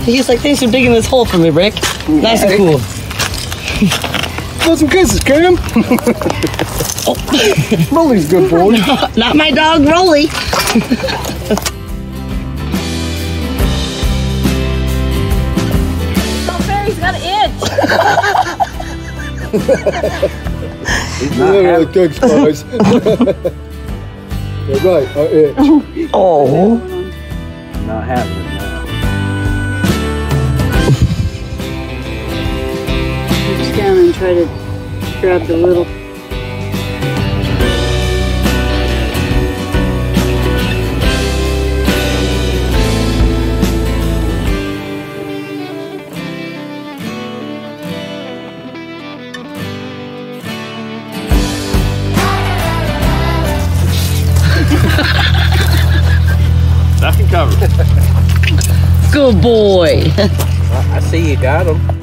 He's like, thanks for digging this hole for me, Rick. Nice and cool. Got some kisses, Cam. Rollie's a good boy. No, not my dog, Rollie. He's got an itch. He's not having good spice. You're right, I itch. Oh. Not having it now. Reach down and try to grab the little. That can cover it. Good boy. I see you got him.